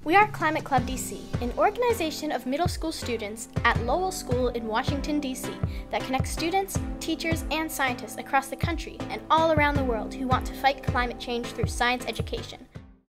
We are Climate Club DC, an organization of middle school students at Lowell School in Washington, D.C. that connects students, teachers, and scientists across the country and all around the world who want to fight climate change through science education.